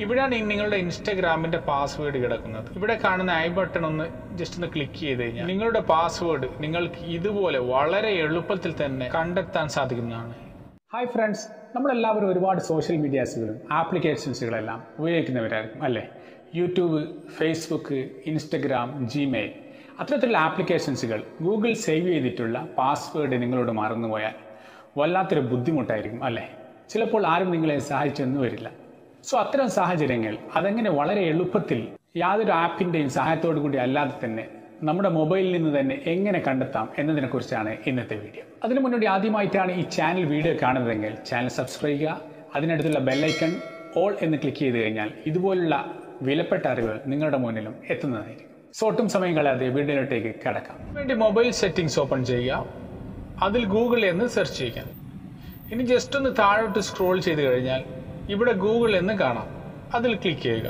ഇവിടെയാണ് നിങ്ങളുടെ ഇൻസ്റ്റാഗ്രാമിന്റെ പാസ്വേഡ് കിടക്കുന്നത്. ഇവിടെ കാണുന്ന ഐ ബട്ടൺ ജസ്റ്റ് ഒന്ന് ക്ലിക്ക് ചെയ്ത് കഴിഞ്ഞാൽ നിങ്ങളുടെ പാസ്വേഡ് നിങ്ങൾക്ക് ഇതുപോലെ വളരെ എളുപ്പത്തിൽ തന്നെ കണ്ടെത്താൻ സാധിക്കുന്നതാണ്. ഹായ് ഫ്രണ്ട്സ്, നമ്മളെല്ലാവരും ഒരുപാട് സോഷ്യൽ മീഡിയാസുകളും ആപ്ലിക്കേഷൻസുകളെല്ലാം ഉപയോഗിക്കുന്നവരായിരിക്കും അല്ലേ? യൂട്യൂബ്, ഫേസ്ബുക്ക്, ഇൻസ്റ്റഗ്രാം, ജിമെയിൽ അത്തരത്തിലുള്ള ആപ്ലിക്കേഷൻസുകൾ ഗൂഗിൾ സേവ് ചെയ്തിട്ടുള്ള പാസ്വേഡ് നിങ്ങളോട് മറന്നുപോയാൽ വല്ലാത്തൊരു ബുദ്ധിമുട്ടായിരിക്കും അല്ലേ? ചിലപ്പോൾ ആരും നിങ്ങളെ സഹായിച്ചെന്ന് വരില്ല. സോ അത്തരം സാഹചര്യങ്ങൾ അതെങ്ങനെ വളരെ എളുപ്പത്തിൽ യാതൊരു ആപ്പിൻ്റെയും സഹായത്തോടു കൂടി അല്ലാതെ തന്നെ നമ്മുടെ മൊബൈലിൽ നിന്ന് തന്നെ എങ്ങനെ കണ്ടെത്താം എന്നതിനെക്കുറിച്ചാണ് ഇന്നത്തെ വീഡിയോ. അതിനു മുന്നോടി ആദ്യമായിട്ടാണ് ഈ ചാനൽ വീഡിയോ കാണുന്നതെങ്കിൽ ചാനൽ സബ്സ്ക്രൈബ് ചെയ്യുക. അതിനടുത്തുള്ള ബെല്ലൈക്കൺ ഓൾ എന്ന് ക്ലിക്ക് ചെയ്ത് കഴിഞ്ഞാൽ ഇതുപോലുള്ള വിലപ്പെട്ട അറിവുകൾ നിങ്ങളുടെ മുന്നിലും എത്തുന്നതായിരിക്കും. സോ ഒട്ടും സമയം കളയാതെ വീഡിയോയിലേക്ക് കടക്കാം. വേണ്ടി മൊബൈൽ സെറ്റിംഗ്സ് ഓപ്പൺ ചെയ്യുക. അതിൽ ഗൂഗിൾ എന്ന് സെർച്ച് ചെയ്യുക. ഇനി ജസ്റ്റ് ഒന്ന് താഴോട്ട് സ്ക്രോൾ ചെയ്ത് കഴിഞ്ഞാൽ ഇവിടെ ഗൂഗിൾ എന്ന് കാണാം. അതിൽ ക്ലിക്ക് ചെയ്യുക.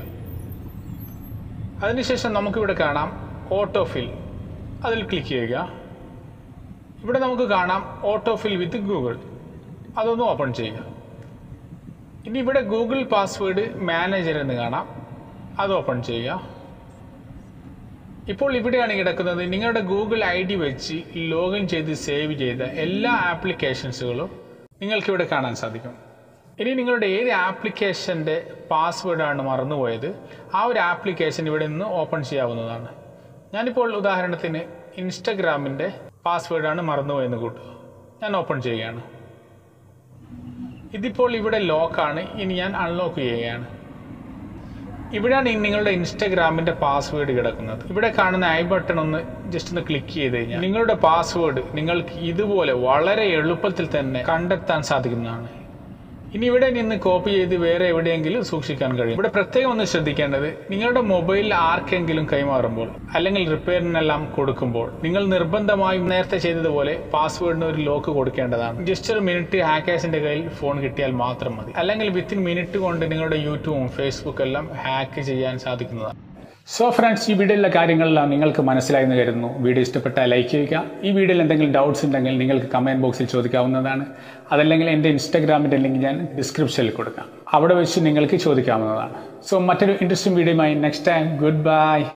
അതിനുശേഷം നമുക്കിവിടെ കാണാം ഓട്ടോഫിൽ. അതിൽ ക്ലിക്ക് ചെയ്യുക. ഇവിടെ നമുക്ക് കാണാം ഓട്ടോഫിൽ വിത്ത് ഗൂഗിൾ. അതൊന്ന് ഓപ്പൺ ചെയ്യുക. ഇനി ഇവിടെ ഗൂഗിൾ പാസ്വേഡ് മാനേജർ എന്ന് കാണാം. അത് ഓപ്പൺ ചെയ്യുക. ഇപ്പോൾ ഇവിടെയാണ് കിടക്കുന്നത് നിങ്ങളുടെ ഗൂഗിൾ ID വെച്ച് ലോഗിൻ ചെയ്ത് സേവ് ചെയ്ത എല്ലാ ആപ്ലിക്കേഷൻസുകളും നിങ്ങൾക്കിവിടെ കാണാൻ സാധിക്കും. ഇനി നിങ്ങളുടെ ഏത് ആപ്ലിക്കേഷൻ്റെ പാസ്വേഡാണ് മറന്നുപോയത് ആ ഒരു ആപ്ലിക്കേഷൻ ഇവിടെ നിന്ന് ഓപ്പൺ ചെയ്യാവുന്നതാണ്. ഞാനിപ്പോൾ ഉദാഹരണത്തിന് ഇൻസ്റ്റഗ്രാമിൻ്റെ പാസ്വേഡാണ് മറന്നുപോയെന്ന് കൂട്ടുക. ഞാൻ ഓപ്പൺ ചെയ്യുകയാണ്. ഇതിപ്പോൾ ഇവിടെ ലോക്കാണ്. ഇനി ഞാൻ അൺലോക്ക് ചെയ്യുകയാണ്. ഇവിടെയാണ് നിങ്ങളുടെ ഇൻസ്റ്റാഗ്രാമിന്റെ പാസ്വേഡ് കിടക്കുന്നത്. ഇവിടെ കാണുന്ന ഐ ബട്ടൺ ജസ്റ്റ് ഒന്ന് ക്ലിക്ക് ചെയ്ത് കഴിഞ്ഞാൽ നിങ്ങളുടെ പാസ്വേഡ് നിങ്ങൾക്ക് ഇതുപോലെ വളരെ എളുപ്പത്തിൽ തന്നെ കണ്ടെത്താൻ സാധിക്കുന്നതാണ്. ഇനി ഇവിടെ നിന്ന് കോപ്പി ചെയ്ത് വേറെ എവിടെയെങ്കിലും സൂക്ഷിക്കാൻ കഴിയും. ഇവിടെ പ്രത്യേകം ഒന്ന് ശ്രദ്ധിക്കേണ്ടത്, നിങ്ങളുടെ മൊബൈലിൽ ആർക്കെങ്കിലും കൈമാറുമ്പോൾ അല്ലെങ്കിൽ റിപ്പയറിനെല്ലാം കൊടുക്കുമ്പോൾ നിങ്ങൾ നിർബന്ധമായും നേരത്തെ ചെയ്തതുപോലെ പാസ്വേഡിന് ഒരു ലോക്ക് കൊടുക്കേണ്ടതാണ്. ജസ്റ്റ് ഒരു മിനിറ്റ് ഹാക്കേഴ്സിന്റെ കയ്യിൽ ഫോൺ കിട്ടിയാൽ മാത്രം മതി. അല്ലെങ്കിൽ വിത്തിൻ മിനിറ്റ് കൊണ്ട് നിങ്ങളുടെ യൂട്യൂബും ഫേസ്ബുക്കും എല്ലാം ഹാക്ക് ചെയ്യാൻ സാധിക്കുന്നതാണ്. സോ ഫ്രണ്ട്സ്, ഈ വീഡിയോയിലെ കാര്യങ്ങളെല്ലാം നിങ്ങൾക്ക് മനസ്സിലായെന്ന് കരുതുന്നു. വീഡിയോ ഇഷ്ടപ്പെട്ടാൽ ലൈക്ക് ചെയ്യുക. ഈ വീഡിയോയിൽ എന്തെങ്കിലും ഡൗട്ട്സ് ഉണ്ടെങ്കിൽ നിങ്ങൾക്ക് കമൻറ്റ് ബോക്സിൽ ചോദിക്കാവുന്നതാണ്. അതല്ലെങ്കിൽ എൻ്റെ ഇൻസ്റ്റാഗ്രാമിൻ്റെ ലിങ്ക് ഞാൻ ഡിസ്ക്രിപ്ഷനിൽ കൊടുക്കാം. അവിടെ വെച്ച് നിങ്ങൾക്ക് ചോദിക്കാവുന്നതാണ്. സോ മറ്റൊരു ഇൻട്രസ്റ്റിംഗ് വീഡിയോയുമായി നെക്സ്റ്റ് ടൈം. Good bye.